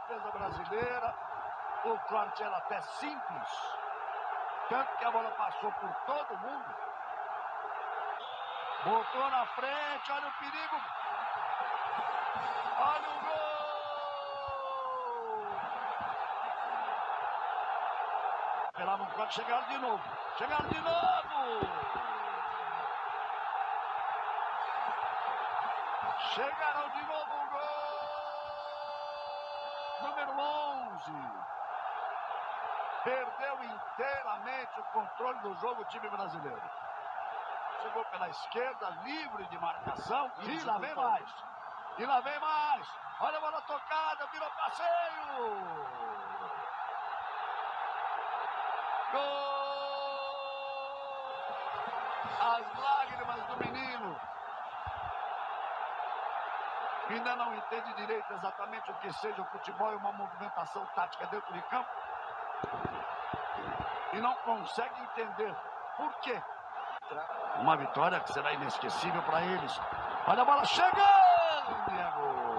defesa brasileira. O corte era até simples. Tanto que a bola passou por todo mundo. Botou na frente, olha o perigo. Olha o gol! Esperavam o corte, chegaram de novo. Chegaram de novo! Chegaram de novo o gol! Número 11. Perdeu inteiramente o controle do jogo o time brasileiro. Chegou pela esquerda, livre de marcação. E lá vem mais. E lá vem mais. Olha a bola tocada, virou passeio. Gol! As lágrimas do menino. Ainda não entende direito exatamente o que seja o futebol e uma movimentação tática dentro de campo. E não consegue entender por quê. Uma vitória que será inesquecível para eles. Olha a bola chegando, Diego.